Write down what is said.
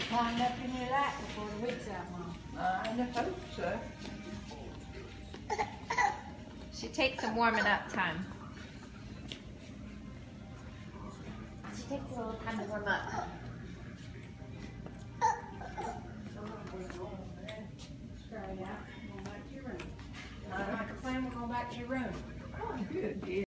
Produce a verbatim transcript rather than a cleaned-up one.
Climbed up in your lap before the week's out, Mom. I hope so. She takes some warming up time. She takes a little time to warm up. Straight out, going back to your room. Not like a plan, we're going back to your room. Oh, good.